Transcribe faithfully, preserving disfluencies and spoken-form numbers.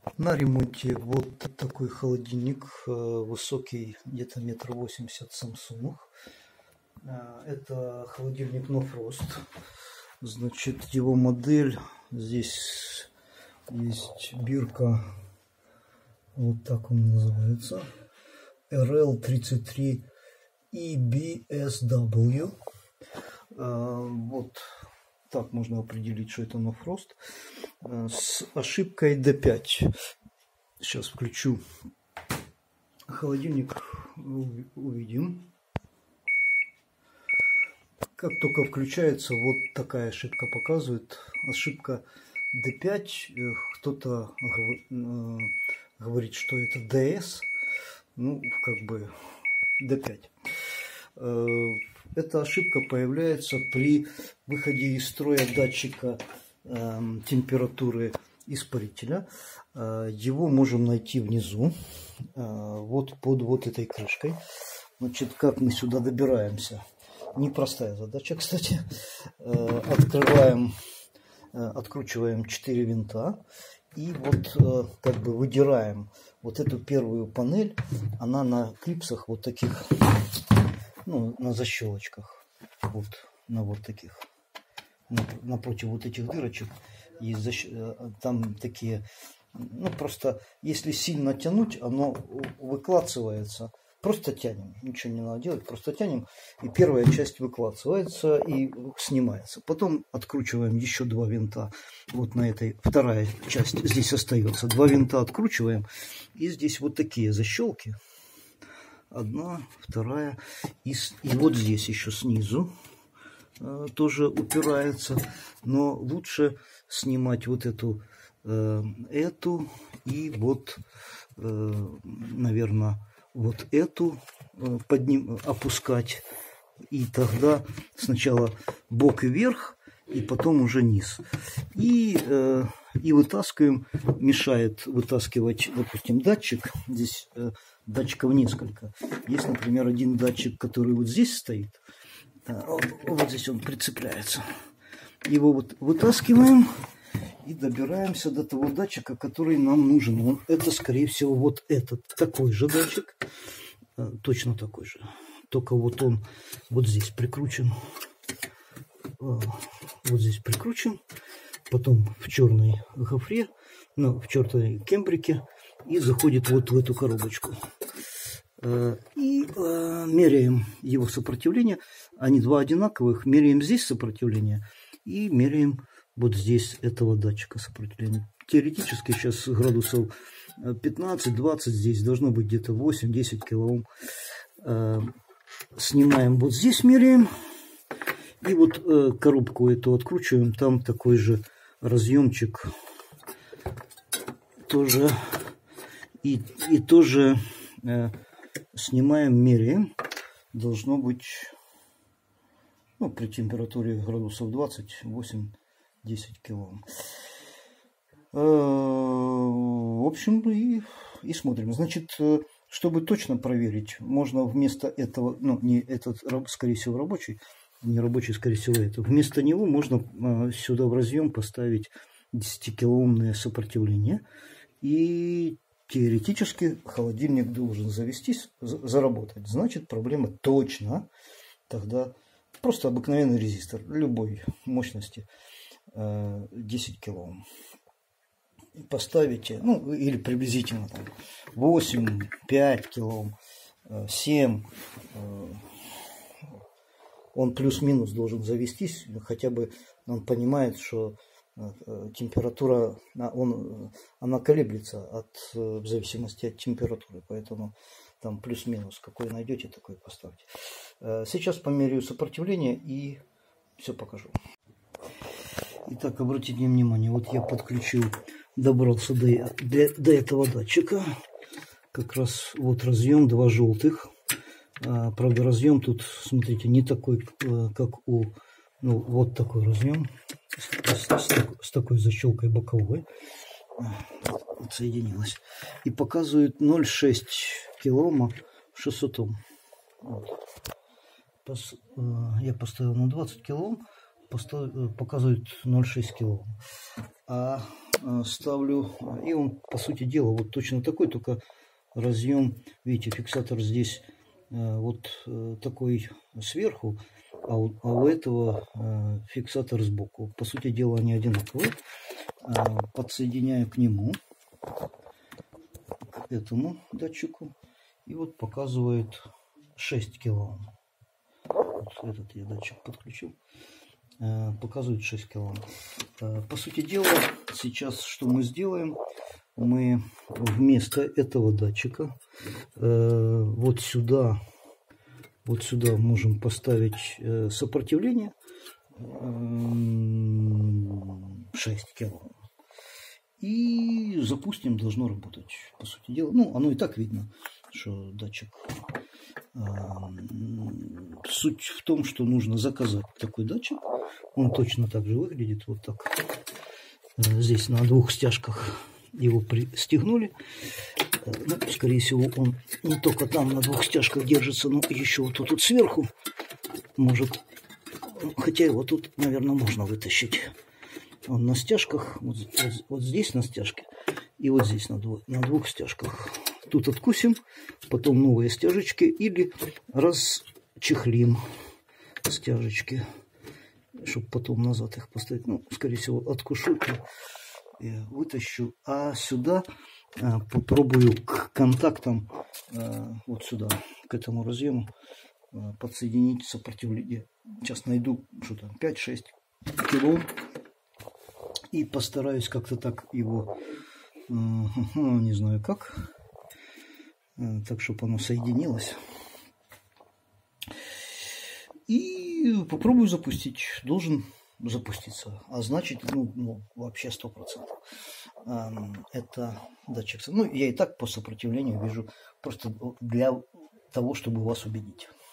На ремонте вот такой холодильник, высокий, где-то метр восемьдесят, Samsung. Это холодильник No Frost. Значит, его модель, здесь есть бирка, вот так он называется, эр эл тридцать три и би эс дабл ю. Вот так можно определить, что это No Frost. С ошибкой ди пять. Сейчас включу холодильник, увидим. Как только включается, вот такая ошибка показывает. Ошибка ди пять. Кто-то говорит, что это ди эс. Ну, как бы ди пять. Эта ошибка появляется при выходе из строя датчика э, температуры испарителя. Э, его можем найти внизу, э, вот под вот этой крышкой. Значит, как мы сюда добираемся? Непростая задача, кстати. Э, открываем, э, откручиваем четыре винта и вот э, как бы выдираем вот эту первую панель. Она на клипсах вот таких. Ну, на защелочках, вот на вот таких, напротив вот этих дырочек есть защ... там такие, ну просто если сильно тянуть, оно выклацывается. Просто тянем, ничего не надо делать, просто тянем, и первая часть выклацывается и снимается. Потом откручиваем еще два винта, вот на этой, вторая часть здесь остается. Два винта откручиваем, и здесь вот такие защелки. Одна, вторая, и, и вот здесь еще снизу э, тоже упирается, но лучше снимать вот эту, э, эту и вот, э, наверное, вот эту э, подним, опускать, и тогда сначала бок и вверх, и потом уже низ. И, э, и вытаскиваем, мешает вытаскивать, допустим, датчик, здесь э, датчиков несколько. Есть, например, один датчик, который вот здесь стоит, вот здесь он прицепляется. Его вот вытаскиваем и добираемся до того датчика, который нам нужен. Это, скорее всего, вот этот, такой же датчик, точно такой же. Только вот он вот здесь прикручен. Вот здесь прикручен. Потом в черной гофре, ну, в черной кембрике, и заходит вот в эту коробочку. И э, меряем его сопротивление. Они два одинаковых. Меряем здесь сопротивление и меряем вот здесь этого датчика сопротивления. Теоретически сейчас градусов пятнадцать-двадцать, здесь должно быть где-то восемь-десять килоом. Э, снимаем вот здесь, меряем. И вот э, коробку эту откручиваем. Там такой же разъемчик. Тоже. И, и тоже э, снимаем, меряем. Должно быть, ну, при температуре градусов двадцать, восемь-десять килоом. Э, в общем, и, и смотрим. Значит, чтобы точно проверить, можно вместо этого, ну, не этот, скорее всего, рабочий, не рабочий, скорее всего, это. Вместо него можно э, сюда в разъем поставить десятикилоомное сопротивление. И теоретически холодильник должен завестись, заработать. Значит, проблема точно. Тогда просто обыкновенный резистор любой мощности, десять килоом. Поставите, ну, или приблизительно там, восемь-пять килоом, семь. Он плюс-минус должен завестись, хотя бы он понимает, что температура, он, она колеблется от, в зависимости от температуры, поэтому там плюс-минус, какой найдете, такой поставьте. Сейчас померяю сопротивление и все покажу. Итак, обратите внимание, вот я подключил, добрался до, до, до этого датчика, как раз вот разъем, два желтых. Правда, разъем тут, смотрите, не такой, как у, ну, вот такой разъем. С, с, с такой защелкой боковой отсоединилась и показывает ноль целых шесть десятых килоома шестьсот Ом. Вот. Пос, э, я поставил на двадцать килоом, поставил, показывает ноль целых шесть десятых килоом. А ставлю, и он, по сути дела, вот точно такой, только разъем, видите, фиксатор здесь вот такой сверху, а у, а у этого фиксатор сбоку. По сути дела, они одинаковые. Подсоединяю к нему, к этому датчику, и вот показывает шесть килоом. Вот этот я датчик подключил. Показывает шесть килоом. По сути дела, сейчас что мы сделаем? Мы вместо этого датчика вот сюда, вот сюда можем поставить сопротивление шесть килоом. И запустим, должно работать. По сути дела, ну, оно и так видно, что датчик. Суть в том, что нужно заказать такой датчик. Он точно так же выглядит, вот так. Здесь на двух стяжках его пристегнули. Ну, скорее всего, он не только там на двух стяжках держится, но еще вот тут, тут сверху. Может, хотя его тут, наверное, можно вытащить. Он на стяжках, вот, вот, вот здесь на стяжке и вот здесь на, двух, на двух стяжках. Тут откусим, потом новые стяжечки или расчехлим стяжечки, чтобы потом назад их поставить. Ну, скорее всего, откушу и, и вытащу. А сюда а, попробую к контактам, а, вот сюда, к этому разъему, а, подсоединить сопротивление. Сейчас найду что-то пять-шесть килоом и постараюсь как-то так его, а, не знаю как, так, чтобы оно соединилось. И попробую запустить. Должен запуститься. А значит, ну, ну вообще сто процентов. Это датчик. Ну, я и так по сопротивлению вижу. Просто для того, чтобы вас убедить.